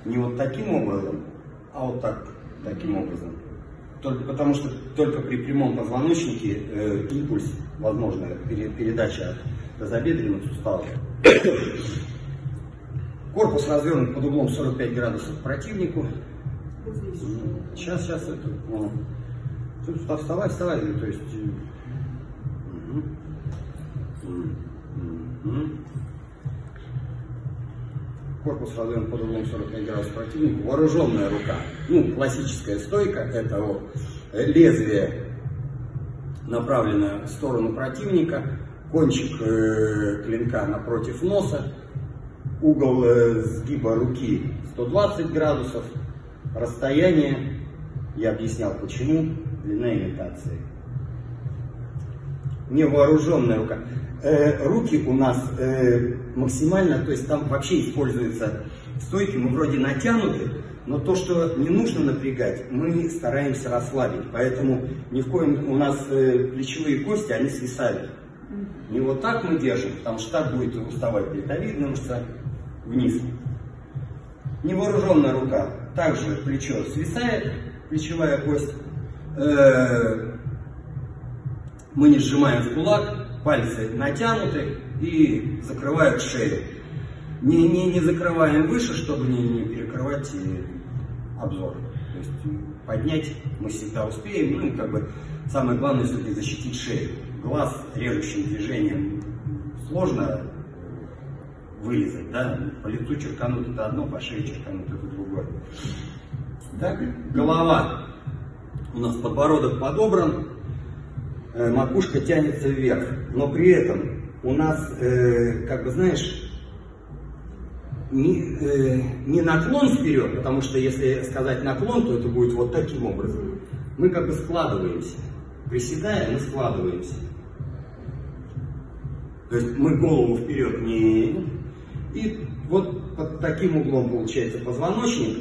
не вот таким образом, а вот таким образом. Потому что только при прямом позвоночнике импульс, возможно, передача от тазобедренных суставов. Корпус развернут под углом 45 градусов к противнику. Сейчас это. Вставай, то есть. Корпус развернут под углом 45 градусов к противнику. Вооруженная рука. Классическая стойка. Это вот лезвие направлено в сторону противника. Кончик клинка напротив носа. Угол сгиба руки 120 градусов. Расстояние, я объяснял почему, длина имитации. Невооруженная рука. Руки у нас максимально, то есть там вообще используются стойки, мы вроде натянуты, но то, что не нужно напрягать, мы стараемся расслабить. Поэтому ни в коем у нас плечевые кости, они свисают. Не вот так мы держим, потому что так будет уставать дельтовидная мышца вниз. Невооруженная рука. Также плечо свисает, плечевая кость. Мы не сжимаем в кулак, пальцы натянуты и закрывают шею. Не закрываем выше, чтобы не перекрывать обзор. То есть поднять мы всегда успеем. Самое главное все-таки защитить шею. Глаз режущим движением сложно вылезать, да? По лицу черкануть это одно, по шее черкануть это другое. Так, голова. У нас подбородок подобран, макушка тянется вверх, но при этом у нас, не наклон вперед, потому что если сказать наклон, то это будет вот таким образом. Мы складываемся. Приседая, мы складываемся. То есть мы голову вперед не... И вот под таким углом получается позвоночник.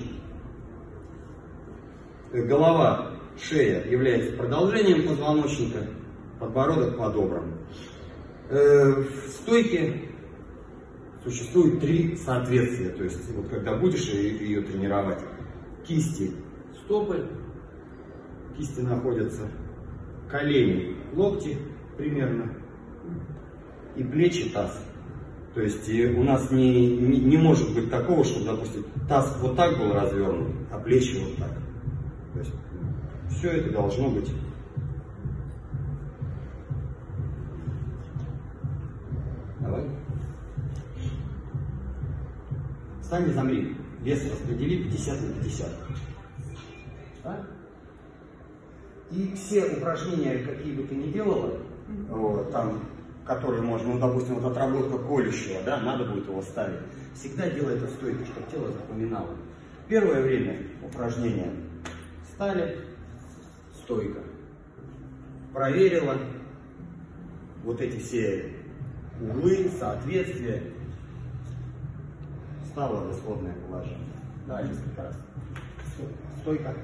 Голова, шея является продолжением позвоночника, подбородок подобран. В стойке существует 3 соответствия. То есть вот когда будешь ее тренировать, кисти, стопы, кисти находятся, колени, локти примерно, и плечи, таз. То есть у нас не может быть такого, что, допустим, таз вот так был развернут, а плечи вот так. То есть все это должно быть. Давай. Встань и замри. Вес распредели 50 на 50. Так? И все упражнения, какие бы ты ни делала, там, которые можно, допустим, вот отработка колющего, да, надо будет его ставить. Всегда делай это стойко, чтобы тело запоминало. Первое время упражнения встали, стойка. Проверила вот эти все углы, соответствия. Встала в исходное положение. Да, несколько раз. Стойка.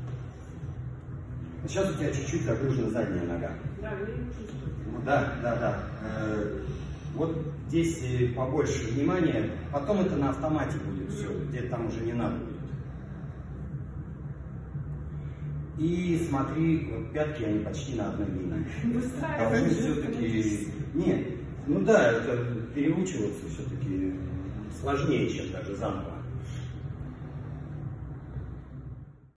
Сейчас у тебя чуть-чуть загружена задняя нога. Да. Вот здесь побольше внимания. Потом это на автомате будет все. Где-то там уже не надо будет. И смотри, вот пятки, они почти на одной линии. Должны все-таки... Нет, это переучиваться все-таки сложнее, чем даже заново.